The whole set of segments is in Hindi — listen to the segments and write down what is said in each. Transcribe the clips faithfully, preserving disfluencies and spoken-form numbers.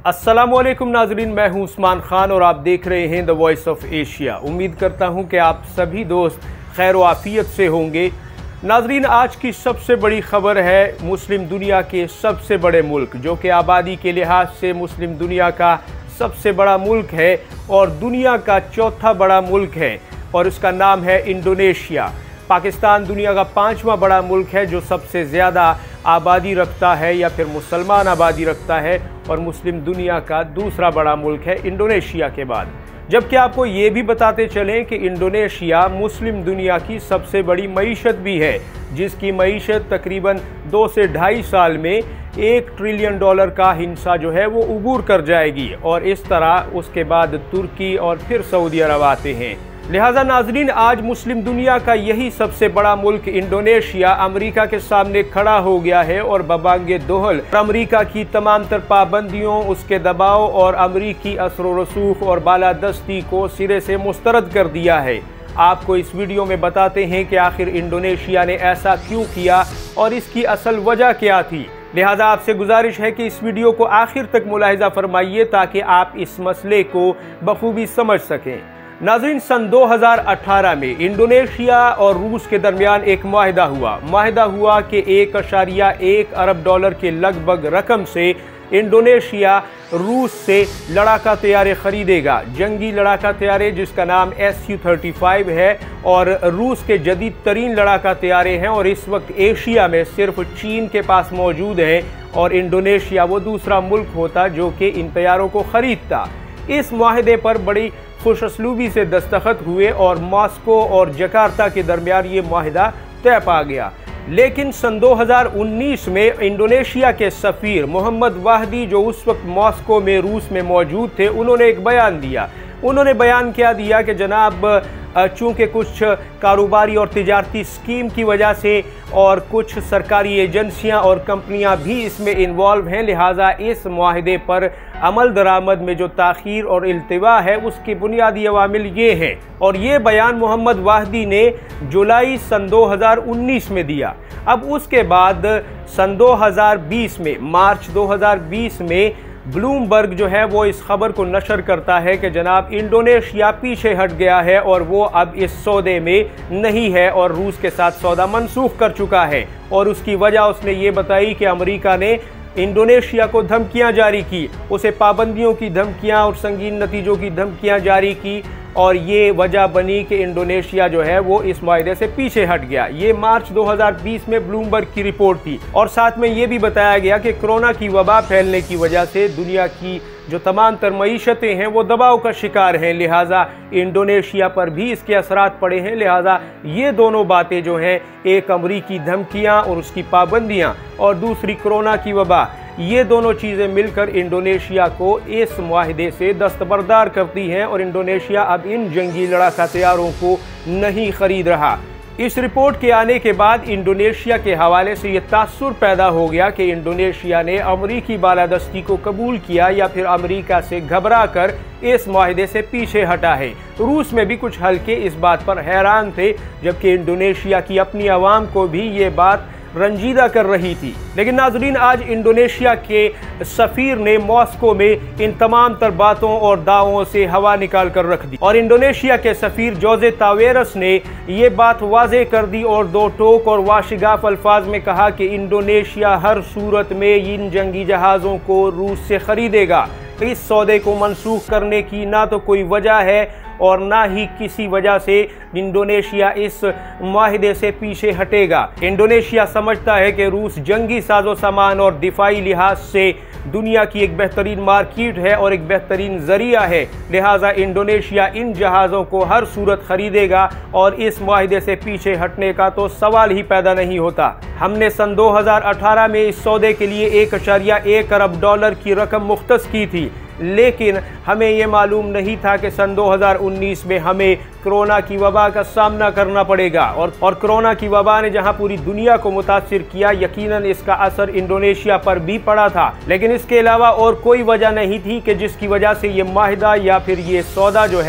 अस्सलामुअलैकुम नाजरीन, मैं हूं उस्मान खान और आप देख रहे हैं द वॉइस ऑफ एशिया। उम्मीद करता हूं कि आप सभी दोस्त खैर आफियत से होंगे। नाजरीन, आज की सबसे बड़ी खबर है मुस्लिम दुनिया के सबसे बड़े मुल्क, जो कि आबादी के लिहाज से मुस्लिम दुनिया का सबसे बड़ा मुल्क है और दुनिया का चौथा बड़ा मुल्क है, और उसका नाम है इंडोनेशिया। पाकिस्तान दुनिया का पांचवा बड़ा मुल्क है जो सबसे ज़्यादा आबादी रखता है या फिर मुसलमान आबादी रखता है, और मुस्लिम दुनिया का दूसरा बड़ा मुल्क है इंडोनेशिया के बाद। जबकि आपको ये भी बताते चलें कि इंडोनेशिया मुस्लिम दुनिया की सबसे बड़ी मईशत भी है, जिसकी मईशत तकरीबन दो से ढाई साल में एक ट्रिलियन डॉलर का हिस्सा जो है वो उबूर कर जाएगी, और इस तरह उसके बाद तुर्की और फिर सऊदी अरब आते हैं। लिहाजा नाजरीन, आज मुस्लिम दुनिया का यही सबसे बड़ा मुल्क इंडोनेशिया अमेरिका के सामने खड़ा हो गया है और बबांगे दोहल अमेरिका की तमाम तर पाबंदियों, उसके दबाव और अमेरिकी असर व रसूख और बालादस्ती को सिरे से मुस्तरद कर दिया है। आपको इस वीडियो में बताते हैं कि आखिर इंडोनेशिया ने ऐसा क्यों किया और इसकी असल वजह क्या थी। लिहाजा आपसे गुजारिश है कि इस वीडियो को आखिर तक मुलाहिजा फरमाइए ताकि आप इस मसले को बखूबी समझ सकें। नाज़रीन, सन दो हज़ार अठारह में इंडोनेशिया और रूस के दरमियान एक माहिदा हुआ माहिदा हुआ कि एक अशारिया एक अरब डॉलर के लगभग रकम से इंडोनेशिया रूस से लड़ाका तैयारे खरीदेगा, जंगी लड़ाका तैयारे जिसका नाम एस यू थर्टी फाइव है, और रूस के जदीद तरीन लड़ाका तैयारे हैं, और इस वक्त एशिया में सिर्फ चीन के पास मौजूद हैं, और इंडोनेशिया वो दूसरा मुल्क होता जो कि इन तैयारों को खरीदता। इस माहिदे पर बड़ी खुशअस्लूबी से दस्तखत हुए और मॉस्को और जकार्ता के दरमियान ये माहिदा तय पा गया। लेकिन सन दो हज़ार उन्नीस में इंडोनेशिया के सफ़ीर मोहम्मद वाहदी, जो उस वक्त मॉस्को में रूस में मौजूद थे, उन्होंने एक बयान दिया। उन्होंने बयान क्या दिया कि जनाब, चूँकि कुछ कारोबारी और तिजारती स्कीम की वजह से और कुछ सरकारी एजेंसियां और कंपनियां भी इसमें इन्वॉल्व हैं, लिहाजा इस माहिदे पर अमल दरामद में जो ताख़ीर और इल्तिवा है उसके बुनियादी अवामिल ये हैं। और ये बयान मोहम्मद वाहदी ने जुलाई सन दो हज़ार उन्नीस में दिया। अब उसके बाद सन दो हज़ार बीस में मार्च दो हज़ार बीस में ब्लूमबर्ग जो है वो इस खबर को नशर करता है कि जनाब इंडोनेशिया पीछे हट गया है और वो अब इस सौदे में नहीं है और रूस के साथ सौदा मनसूख कर चुका है। और उसकी वजह उसने ये बताई कि अमेरिका ने इंडोनेशिया को धमकियां जारी की, उसे पाबंदियों की धमकियां और संगीन नतीजों की धमकियां जारी की, और ये वजह बनी कि इंडोनेशिया जो है वो इस मायदे से पीछे हट गया। ये मार्च दो हज़ार बीस में ब्लूमबर्ग की रिपोर्ट थी, और साथ में ये भी बताया गया कि कोरोना की वबा फैलने की वजह से दुनिया की जो तमाम तर मईशतें हैं वो दबाव का शिकार हैं, लिहाजा इंडोनेशिया पर भी इसके असरात पड़े हैं। लिहाजा ये दोनों बातें जो हैं, एक अमरीकी धमकियाँ और उसकी पाबंदियाँ और दूसरी कोरोना की वबा, ये दोनों चीज़ें मिलकर इंडोनेशिया को इस माहिदे से दस्तबरदार करती हैं, और इंडोनेशिया अब इन जंगी लड़ाका तैयारों को नहीं खरीद रहा। इस रिपोर्ट के आने के बाद इंडोनेशिया के हवाले से ये तासुर पैदा हो गया कि इंडोनेशिया ने अमरीकी बालादस्ती को कबूल किया या फिर अमरीका से घबरा कर इस माहिदे से पीछे हटा है। रूस में भी कुछ हल्के इस बात पर हैरान थे, जबकि इंडोनेशिया की अपनी आवाम को भी ये बात रंजीदा कर रही थी। लेकिन नाजरीन, आज इंडोनेशिया के सफ़ीर ने मॉस्को में इन तमाम तर बातों और दावों से हवा निकाल कर रख दी, और इंडोनेशिया के सफ़ीर जोजे तावेरस ने ये बात वाज़े कर दी और दो टोक और वाशिगाफ अल्फाज में कहा कि इंडोनेशिया हर सूरत में इन जंगी जहाज़ों को रूस से खरीदेगा। इस सौदे को मनसूख करने की ना तो कोई वजह है और ना ही किसी वजह से इंडोनेशिया इस माहिदे से पीछे हटेगा। इंडोनेशिया समझता है कि रूस जंगी साजो सामान और दिफाई लिहाज से दुनिया की एक बेहतरीन मार्केट है और एक बेहतरीन जरिया है, लिहाजा इंडोनेशिया इन जहाज़ों को हर सूरत खरीदेगा और इस माहिदे से पीछे हटने का तो सवाल ही पैदा नहीं होता। हमने सन दो हज़ार अठारह में इस सौदे के लिए एक अशारिया एक अरब डॉलर की रकम मुख्तस की थी, लेकिन हमें ये मालूम नहीं था कि सन दो हज़ार उन्नीस में हमें कोरोना की वबा का सामना करना पड़ेगा, और और कोरोना की वबा ने जहां पूरी दुनिया को मुतासिर किया, यकीनन इसका असर इंडोनेशिया पर भी पड़ा था। लेकिन इसके अलावा और कोई वजह नहीं थी कि जिसकी वजह से ये माहिदा या फिर ये सौदा जो है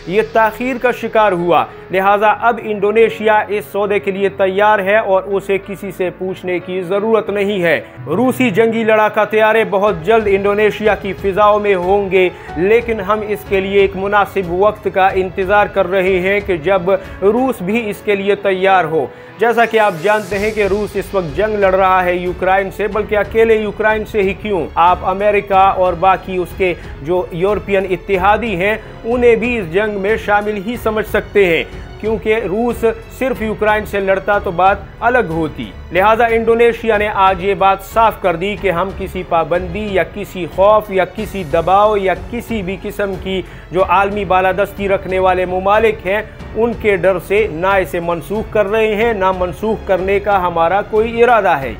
ये ताखीर का शिकार हुआ। लिहाजा अब इंडोनेशिया इस सौदे के लिए तैयार है और उसे किसी से पूछने की ज़रूरत नहीं है। रूसी जंगी लड़ाका तैयारे बहुत जल्द इंडोनेशिया की फ़िज़ाओं में होंगे, लेकिन हम इसके लिए एक मुनासिब वक्त का इंतज़ार कर रहे हैं कि जब रूस भी इसके लिए तैयार हो। जैसा कि आप जानते हैं कि रूस इस वक्त जंग लड़ रहा है यूक्रेन से, बल्कि अकेले यूक्रेन से ही क्यों, आप अमेरिका और बाकी उसके जो यूरोपियन इत्तेहादी हैं उन्हें भी इस जंग में शामिल ही समझ सकते हैं, क्योंकि रूस सिर्फ यूक्रेन से लड़ता तो बात अलग होती। लिहाजा इंडोनेशिया ने आज ये बात साफ कर दी कि हम किसी पाबंदी या किसी खौफ या किसी दबाव या किसी भी किस्म की जो आलमी बालादस्ती रखने वाले मुमालिक हैं उनके डर से ना इसे मनसूख कर रहे हैं, ना मनसूख करने का हमारा कोई इरादा है।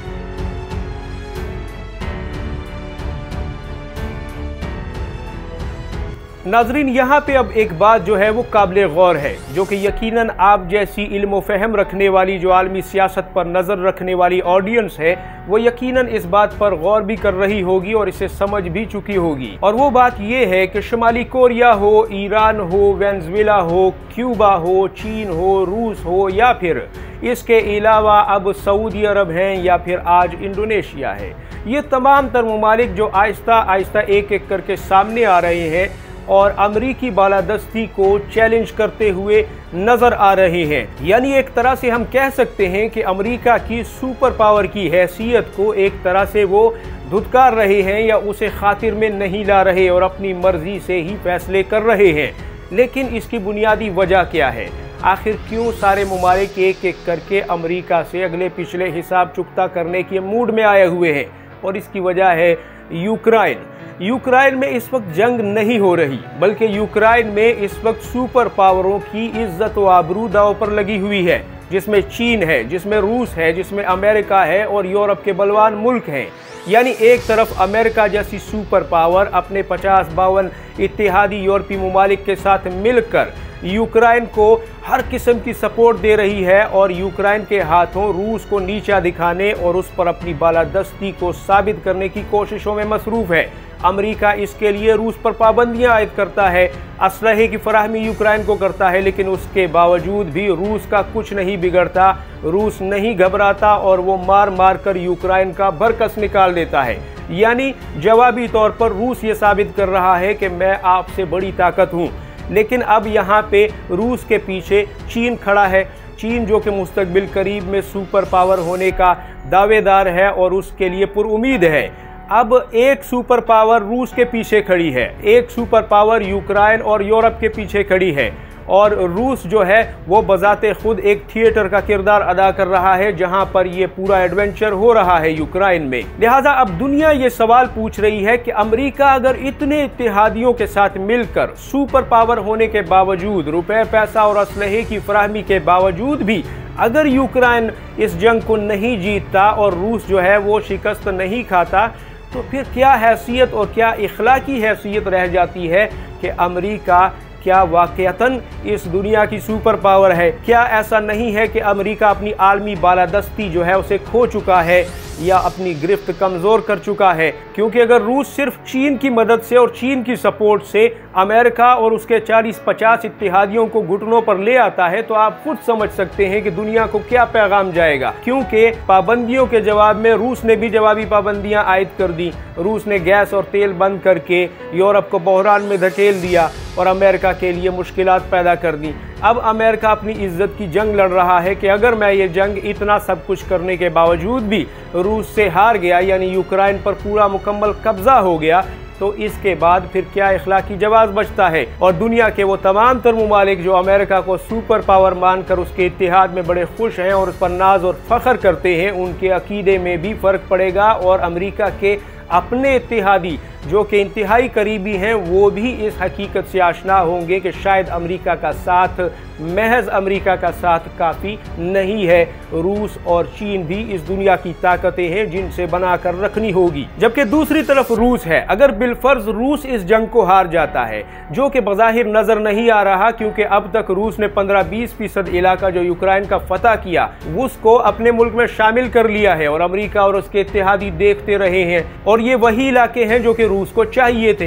नाजरीन, यहाँ पे अब एक बात जो है वो काबिल गौर है, जो कि यकीनन आप जैसी इल्म व फहम रखने वाली जो आलमी सियासत पर नज़र रखने वाली ऑडियंस है वो यकीनन इस बात पर गौर भी कर रही होगी और इसे समझ भी चुकी होगी। और वो बात ये है कि शुमाली कोरिया हो, ईरान हो, वेनेजुएला हो, क्यूबा हो, चीन हो, रूस हो या फिर इसके अलावा अब सऊदी अरब हैं या फिर आज इंडोनेशिया है, ये तमाम तर ममालिक जो आहिस्ता आहिस्ता एक एक करके सामने आ रहे हैं और अमरीकी बालादस्ती को चैलेंज करते हुए नजर आ रहे हैं। यानी एक तरह से हम कह सकते हैं कि अमेरिका की सुपर पावर की हैसियत को एक तरह से वो धुतकार रहे हैं या उसे खातिर में नहीं ला रहे और अपनी मर्जी से ही फैसले कर रहे हैं। लेकिन इसकी बुनियादी वजह क्या है? आखिर क्यों सारे ममालिक एक एक करके अमेरिका से अगले पिछले हिसाब चुकता करने के मूड में आए हुए हैं? और इसकी वजह है यूक्रेन। यूक्रेन में इस वक्त जंग नहीं हो रही, बल्कि यूक्रेन में इस वक्त सुपर पावरों की इज्जत व आबरू दांव पर लगी हुई है, जिसमें चीन है, जिसमें रूस है, जिसमें अमेरिका है और यूरोप के बलवान मुल्क हैं। यानी एक तरफ अमेरिका जैसी सुपर पावर अपने पचास बावन इत्तेहादी यूरोपीय ममालिक के साथ मिलकर यूक्रेन को हर किस्म की सपोर्ट दे रही है और यूक्रेन के हाथों रूस को नीचा दिखाने और उस पर अपनी बालादस्ती को साबित करने की कोशिशों में मसरूफ़ है। अमेरिका इसके लिए रूस पर पाबंदियां आयद करता है, असलहे की फराहमी यूक्रेन को करता है, लेकिन उसके बावजूद भी रूस का कुछ नहीं बिगड़ता, रूस नहीं घबराता और वो मार मार कर यूक्रेन का बरकस निकाल देता है। यानी जवाबी तौर पर रूस ये साबित कर रहा है कि मैं आपसे बड़ी ताकत हूँ। लेकिन अब यहाँ पे रूस के पीछे चीन खड़ा है, चीन जो कि मुस्तकबिल करीब में सुपर पावर होने का दावेदार है और उसके लिए पुरुमीद है। अब एक सुपर पावर रूस के पीछे खड़ी है, एक सुपर पावर यूक्रेन और यूरोप के पीछे खड़ी है और रूस जो है वो बजाते खुद एक थिएटर का किरदार अदा कर रहा है जहां पर ये पूरा एडवेंचर हो रहा है यूक्रेन में। लिहाजा अब दुनिया ये सवाल पूछ रही है कि अमेरिका अगर इतने इत्तेहादियों के साथ मिलकर सुपर पावर होने के बावजूद, रुपए पैसा और असलहे की फराहमी के बावजूद भी अगर यूक्रेन इस जंग को नहीं जीतता और रूस जो है वो शिकस्त नहीं खाता, तो फिर क्या हैसियत और क्या इखलाकी हैसियत रह जाती है कि अमेरिका क्या वाकईतन इस दुनिया की सुपर पावर है? क्या ऐसा नहीं है कि अमेरिका अपनी आलमी बालादस्ती जो है उसे खो चुका है या अपनी गिरफ्त कमज़ोर कर चुका है? क्योंकि अगर रूस सिर्फ चीन की मदद से और चीन की सपोर्ट से अमेरिका और उसके चालीस पचास इत्तेहादियों को घुटनों पर ले आता है तो आप खुद समझ सकते हैं कि दुनिया को क्या पैगाम जाएगा। क्योंकि पाबंदियों के जवाब में रूस ने भी जवाबी पाबंदियां आयद कर दी। रूस ने गैस और तेल बंद करके यूरोप को बहरान में धकेल दिया और अमेरिका के लिए मुश्किलात पैदा कर दी। अब अमेरिका अपनी इज्जत की जंग लड़ रहा है कि अगर मैं ये जंग इतना सब कुछ करने के बावजूद भी रूस से हार गया, यानी यूक्रेन पर पूरा मुकम्मल कब्जा हो गया, तो इसके बाद फिर क्या इखलाकी जवाब बचता है? और दुनिया के वो तमाम तर ममालिक जो अमेरिका को सुपर पावर मानकर उसके इत्तेहाद में बड़े खुश हैं और उस पर नाज और फख्र करते हैं, उनके अकीदे में भी फ़र्क पड़ेगा और अमेरिका के अपने इत्तेहादी जो कि इंतहाई करीबी हैं वो भी इस हकीकत से आशना होंगे कि शायद अमेरिका का साथ, महज अमेरिका का साथ काफ़ी नहीं है। रूस और चीन भी इस दुनिया की ताकतें हैं जिनसे बनाकर रखनी होगी। जबकि दूसरी तरफ रूस है। अगर बिलफर्ज रूस इस जंग को हार जाता है, जो कि बज़ाहिर नज़र नहीं आ रहा, क्योंकि अब तक रूस ने पंद्रह बीस फीसद इलाका जो यूक्रेन का फतह किया उसको अपने मुल्क में शामिल कर लिया है और अमेरिका और उसके इत्तेहादी देखते रहे हैं और ये वही इलाके हैं जो कि रूस को चाहिए थे।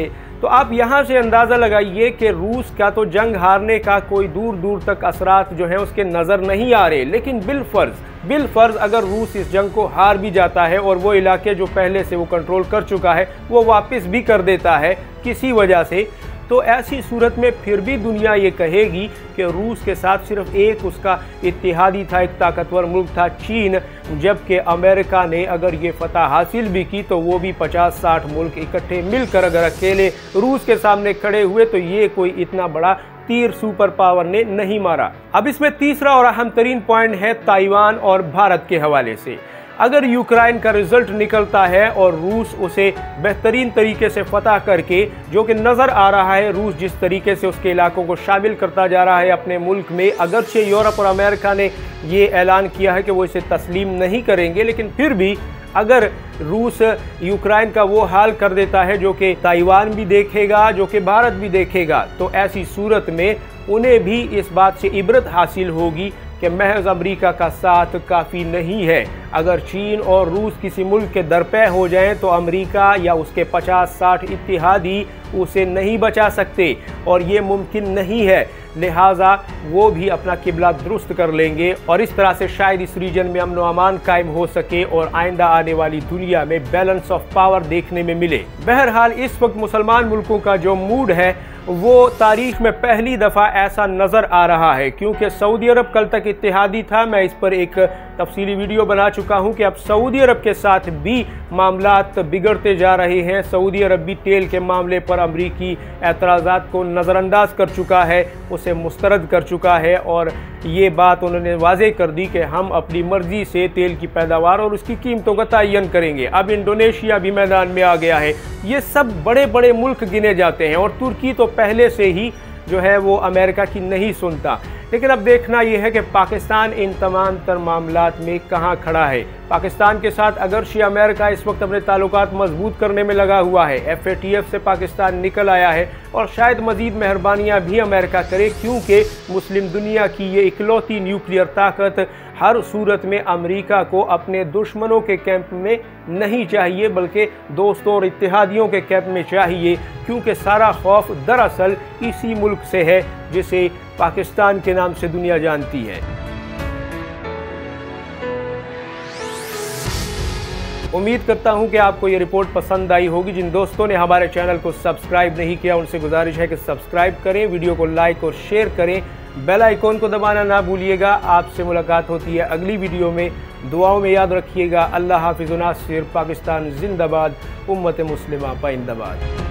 तो आप यहाँ से अंदाज़ा लगाइए कि रूस का तो जंग हारने का कोई दूर दूर तक असरात जो हैं उसके नज़र नहीं आ रहे, लेकिन बिलफर्ज बिलफर्ज अगर रूस इस जंग को हार भी जाता है और वो इलाके जो पहले से वो कंट्रोल कर चुका है वो वापस भी कर देता है किसी वजह से, तो ऐसी सूरत में फिर भी दुनिया ये कहेगी कि रूस के साथ सिर्फ एक उसका इत्तेहादी था, एक ताकतवर मुल्क था चीन, जबकि अमेरिका ने अगर ये फतह हासिल भी की तो वो भी पचास साठ मुल्क इकट्ठे मिलकर अगर अकेले रूस के सामने खड़े हुए तो ये कोई इतना बड़ा तीर सुपर पावर ने नहीं मारा। अब इसमें तीसरा और अहम तरीन पॉइंट है ताइवान और भारत के हवाले से। अगर यूक्रेन का रिजल्ट निकलता है और रूस उसे बेहतरीन तरीके से फतह करके, जो कि नज़र आ रहा है रूस जिस तरीके से उसके इलाकों को शामिल करता जा रहा है अपने मुल्क में, अगरचे यूरोप और अमेरिका ने ये ऐलान किया है कि वो इसे तस्लीम नहीं करेंगे, लेकिन फिर भी अगर रूस यूक्रेन का वो हाल कर देता है जो कि ताइवान भी देखेगा, जो कि भारत भी देखेगा, तो ऐसी सूरत में उन्हें भी इस बात से इबरत हासिल होगी कि महज अमेरिका का साथ काफ़ी नहीं है। अगर चीन और रूस किसी मुल्क के दरपे हो जाएं तो अमेरिका या उसके पचास साठ इत्तेहादी उसे नहीं बचा सकते और ये मुमकिन नहीं है, लिहाजा वो भी अपना किबला दुरुस्त कर लेंगे और इस तरह से शायद इस रीजन में अमन व अमान कायम हो सके और आइंदा आने वाली दुनिया में बैलेंस ऑफ पावर देखने में मिले। बहरहाल इस वक्त मुसलमान मुल्कों का जो मूड है वो तारीख में पहली दफ़ा ऐसा नज़र आ रहा है, क्योंकि सऊदी अरब कल तक इत्तेहादी था। मैं इस पर एक तफसीली वीडियो बना चुका हूं कि अब सऊदी अरब के साथ भी मामलात बिगड़ते जा रहे हैं। सऊदी अरब भी तेल के मामले पर अमरीकी एतराज़ात को नज़रअंदाज कर चुका है, उसे मुस्तरद कर चुका है और ये बात उन्होंने वाज़े कर दी कि हम अपनी मर्ज़ी से तेल की पैदावार और उसकी कीमतों का तयन करेंगे। अब इंडोनेशिया भी मैदान में आ गया है। ये सब बड़े बड़े मुल्क गिने जाते हैं और तुर्की तो पहले से ही जो है वो अमेरिका की नहीं सुनता। लेकिन अब देखना यह है कि पाकिस्तान इन तमाम तर मामलात में कहाँ खड़ा है। पाकिस्तान के साथ अगरचे अमेरिका इस वक्त अपने ताल्लुकात मजबूत करने में लगा हुआ है, एफ ए टी एफ से पाकिस्तान निकल आया है और शायद मजीद मेहरबानियाँ भी अमेरिका करे, क्योंकि मुस्लिम दुनिया की ये इकलौती न्यूक्लियर ताकत हर सूरत में अमेरिका को अपने दुश्मनों के कैंप में नहीं चाहिए बल्कि दोस्तों और इत्तेहादियों के कैंप में चाहिए, क्योंकि सारा खौफ दरअसल इसी मुल्क से है जिसे पाकिस्तान के नाम से दुनिया जानती है। उम्मीद करता हूं कि आपको ये रिपोर्ट पसंद आई होगी। जिन दोस्तों ने हमारे चैनल को सब्सक्राइब नहीं किया उनसे गुजारिश है कि सब्सक्राइब करें, वीडियो को लाइक और शेयर करें, बेल आइकॉन को दबाना ना भूलिएगा। आपसे मुलाकात होती है अगली वीडियो में। दुआओं में याद रखिएगा। अल्लाह हाफिज़। नासिर पाकिस्तान जिंदाबाद, उम्मत मुस्लिमा पाइंदाबाद।